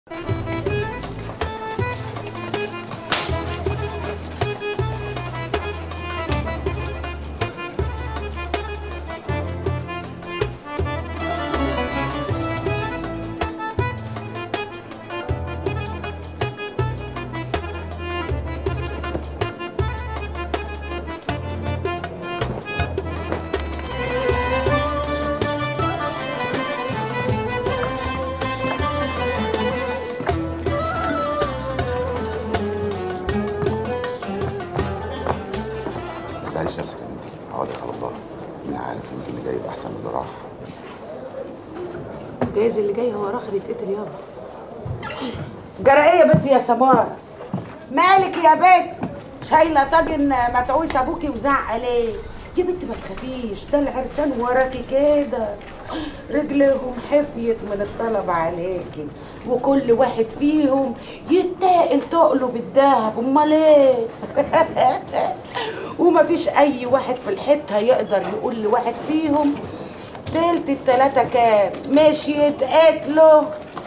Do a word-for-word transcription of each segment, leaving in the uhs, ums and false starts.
تزعليش نفسك يا بنتي، عوضك على الله. انا عارف ان اللي جاي احسن من اللي راح. جايز اللي جاي هو راخر يتقتل يابا. جرى ايه يا بنتي يا سمارة؟ مالك يا بنت؟ شايله طاجن متعوس ابوكي وزعق ليه؟ يا بنت ما تخافيش، ده العرسان وراكي كده رجلهم حفيت من الطلب عليكي، وكل واحد فيهم يتاقل تقله بالدهب. امال ايه؟ ومفيش اي واحد في الحته يقدر يقول لواحد فيهم تلت التلاته كام، مش يتقاتلوا.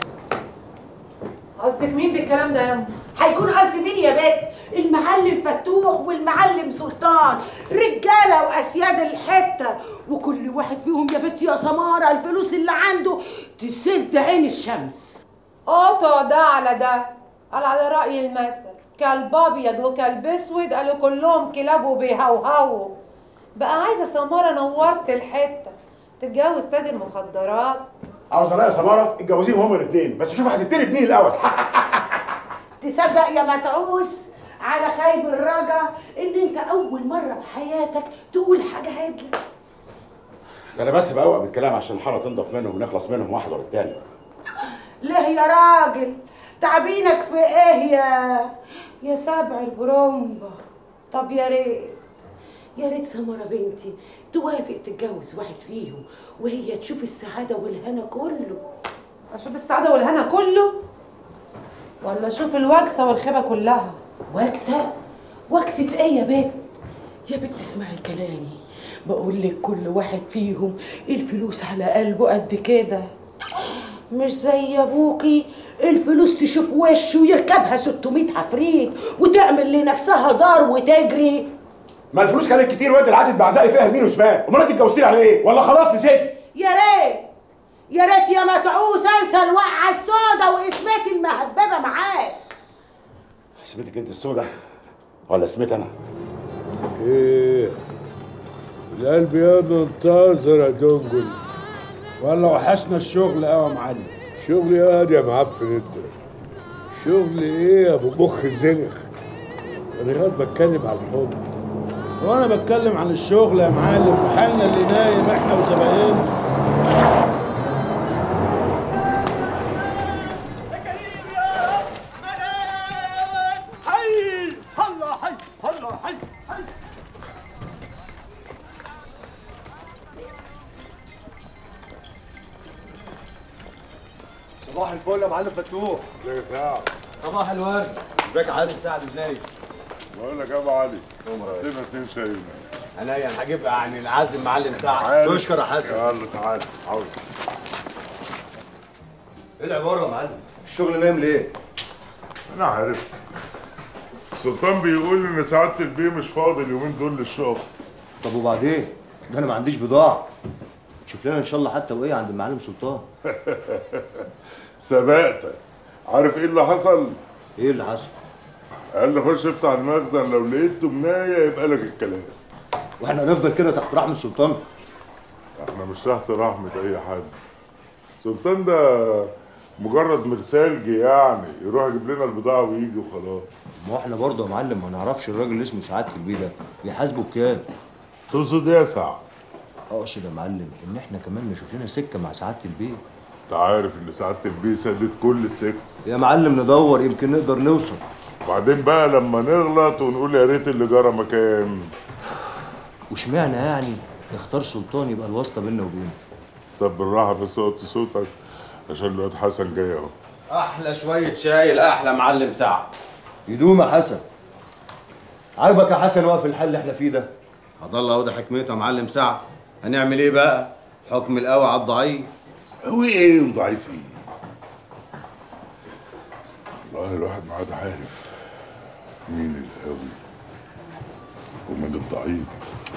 قصدك مين بالكلام ده يا أم؟ هيكون قصدي مين يا بنت؟ المعلم فتوح والمعلم سلطان، رجاله واسياد الحته، وكل واحد فيهم يا بنت يا سماره الفلوس اللي عنده تسد عين الشمس. قطع ده على ده، قال على رأي المثل كلب ابيض وكلب اسود قالوا كلهم كلاب وبيهوهوا. بقى عايزه سماره نورت الحته تتجوز تاجر مخدرات. عاوزه رأي سماره اتجوزيهم هما الاثنين، بس شوف هتبتدي بمين الاول. تصدق يا متعوس على خيب الرجا ان انت اول مره في حياتك تقول حاجه عدله. ده انا بس بقوق بالكلام عشان الحاره تنضف منهم ونخلص منهم واحد ورا التاني. ليه يا راجل؟ تعبينك في ايه يا يا سبع البرومبا؟ طب يا ريت يا ريت سمرة بنتي توافق تتجوز واحد فيهم وهي تشوف السعادة والهنا كله. اشوف السعاده والهنا كله ولا اشوف الوكسه والخيبه كلها؟ وكسة؟ وكسة ايه يا بنت؟ يا بنت اسمعي كلامي، بقول لك كل واحد فيهم الفلوس على قلبه قد كده، مش زي ابوكي الفلوس تشوف وشه ويركبها ستمية عفريت وتعمل لنفسها زار وتجري. ما الفلوس كانت كتير وانت اللي قعدت بعزقي فيها يمين وشمال، امال انت اتجوزتي على ايه؟ ولا خلاص نسيتي؟ يا ريت يا ريت يا متعوس انسى الوقعه السودا واسمتي المهببه معاك. اسمتك انت السودا ولا اسمتي انا؟ ايه القلب يا منتظر يا دنجل. والله وحشنا الشغل قوي يا معلم. شغل يا واد يا معفن انت. شغل ايه يا ابو مخ زنخ؟ انا غير بتكلم عن الحب. وانا بتكلم عن الشغل يا معلم، وحالنا اللي نايم احنا وزبايننا. حي هلا حي هلا حي حي. صباح الفل يا معلم فتوح. ازيك يا سعد؟ صباح الورد. ازيك يا حسن سعد ازيك؟ بقول لك يا ابو علي سيبها اتنين شاي. عينيا انا هجيب يعني العازم معلم سعد. تشكر يا حسن. يلا تعالى عاوز ايه العباره يا معلم؟ الشغل نايم ليه؟ انا عارف. السلطان بيقول ان سعاده البيه مش فاضي اليومين دول للشغل. طب وبعدين؟ ده انا ما عنديش بضاعه. تشوف لنا ان شاء الله حتى وايه عند المعلم سلطان. سبقتك. عارف ايه اللي حصل؟ ايه اللي حصل؟ قال لي خش افتح المخزن لو لقيت تمنايه يبقى لك الكلام. واحنا هنفضل كده تحت رحمه سلطان؟ احنا مش تحت رحمه اي حد. سلطان ده مجرد مرسالجي يعني يروح يجيب لنا البضاعه ويجي وخلاص. ما احنا برضه يا معلم ما نعرفش الراجل اللي اسمه سعاده البيه ده بيحاسبه بكام؟ تقصد ايه يا سعد؟ اقصد يا معلم ان احنا كمان نشوف لنا سكه مع سعاده البيه. انت عارف ان سعاده البيه سدت كل السكه. يا معلم ندور يمكن نقدر نوصل. وبعدين بقى لما نغلط ونقول يا ريت اللي جرى مكان. واشمعنى يعني اختار سلطان يبقى الواسطه بيننا وبينه؟ طب بالراحه بس وطي صوتك عشان الواد حسن جاي اهو. احلى شويه شاي لاحلى معلم سعد. يدوم يا حسن. عاجبك يا حسن واقف الحل اللي احنا فيه ده؟ هضل اهو ده حكمته يا معلم سعد. هنعمل ايه بقى؟ حكم القوي على الضعيف. قوي ايه وضعيف ايه؟ والله الواحد ما عاد عارف مين القوي ومين الضعيف.